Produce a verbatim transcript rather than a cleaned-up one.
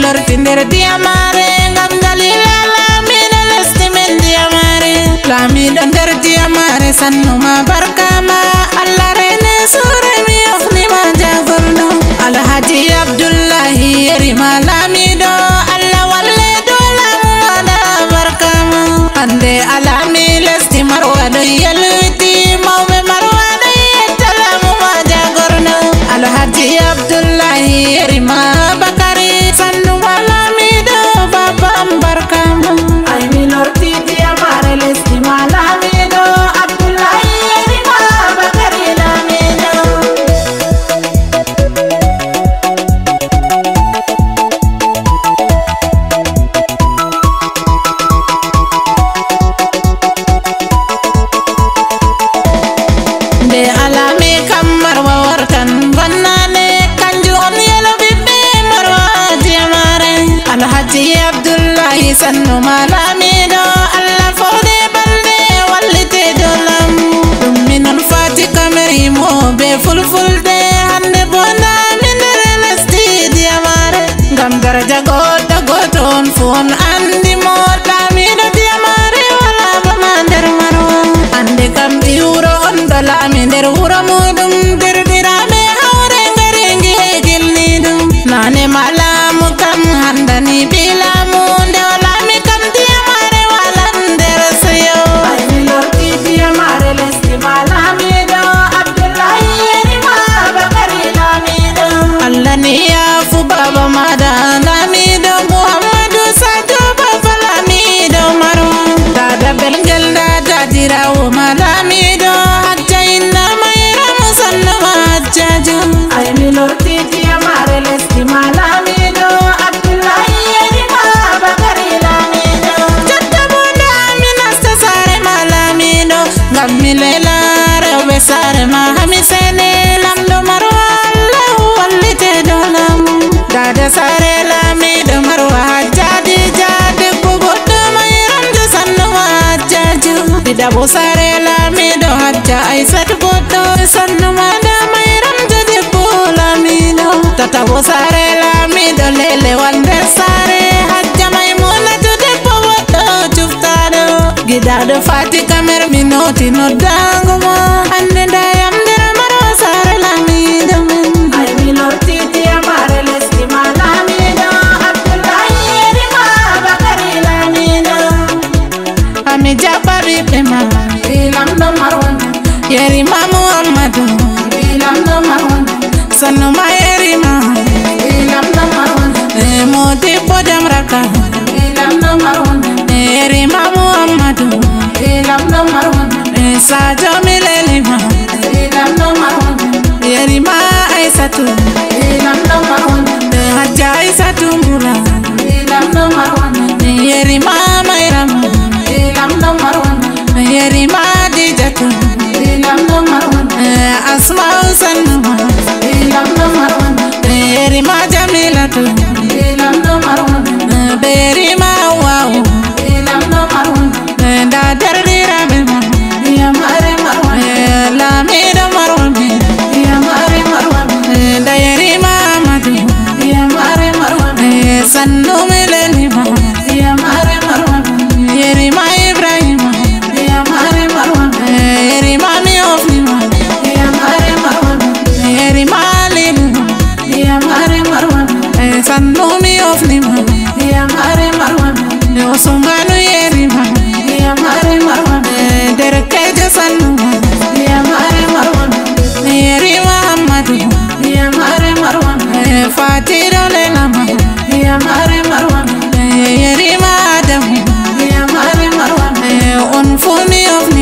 lortinder diamare ngam dalila lamiɗo lesdi men diamare lamiɗo nder diamare sannuma barkama Allah rene sure mi ofnima jagorno Alhaji Abdullahi yerima lamiɗo Allah walle do lamu maɗa barkama hande alami lesdi marwa ɗo yalwiti mawɓe marwa ɗo yetta lamu ma jagorno Alhaji Abdullahi yerima bakari sannuma lamiɗo babam barkama ay mi lorti diamare lesdi ma lamiɗo Abdullahi yerima bakari lamiɗo nde alami kam marwa wartan bonnane kanju on yelo ɓiɓɓe marwa diamare Alhaji Abdullahi sannuma lamiɗo Allah fode balɗe wallite dow lamu ɗum minon fati kamerimo be fulfulde hande bonami nder lesdi diamare ngam daraja goɗɗo goto on fu on andimo lamiɗo diamare wala bama nder marwa ande kam ɓi wuro on ɗo laami nder wuro muɗum derɗiraɓe hawre ngari gilni ɗum nane ma laamu kam handani ɓi laamu nde o laami kam diamare walan nder seyo ay mi lorti diamare lesdi ma lamiɗo Abdullahi yerima bakari lamiɗo Allah ni yafu baba maɗa lamiɗo Muhammadu Sadio baba lamiɗo marwa dada belgel dada dirawo ma lamiɗo hajja inna mayramu sannuma hajjaju ay mi lorti diamare lesdi ma lamiɗo Abdullahi yerima bakari lamiɗo jotta bonde ami nasta sare ma lamiɗo ngam mi lela rewɓe sare ma hami sene lamɗo marwa Allahu wallite dow lamu dada sare lamiɗo marwa hajjadija debbo goɗɗo mayramjo sannuma hajjaju ɗiɗaɓo sare lamiɗo hajja aissatu goɗɗo sannuma da mayramjo debbo lamiɗo tataɓo sare lamiɗo lelewal nder sare hajja maymunatu debbo goɗɗo cuftaɗo giɗaɗo fati kamer mi noti noddango mo hande dayam nder marwa sare lamiɗo men ay mi lorti diamare lesdi ma lamiɗo Abdullahi yerima bakari lamiɗo ami jaɓɓa ɓiɓɓe ma lamɗo marwa yerima Muhammadu lamɗo marwa sannuma yerima lamɗo marwa modibbo jamraka lamɗo marwa yerima Muhammadu lamɗo marwa Sadio mi lelima lamɗo marwa yerima Aissatu lamɗo marwa hajja Aissatu mbula lamɗo marwa yerima Mayramu lamɗo marwa yerima Dijatu lamɗo marwa Asma'u sannuma lamɗo marwa yerima Jamilatu lamɗo marwa be yerima Hawwa'u lamɗo marwa nda derɗiraɓe ma diamare marwa lamiɗo marwa diamare marwa nda yerima Amadou diamare marwa sannumi lelima diamare marwa yerima Ibrahima diamare marwa yerima mi ofnima diamare marwa yerima Alidu diamare marwa sannumi ofnima diamare marwa Usmanu yerima diamare marwa derkejo sannuma diamare marwa yerima Hamadu diamare marwa Fatiɗo lelama diamare marwa yerima Adamu diamare marwa on fu mi ofni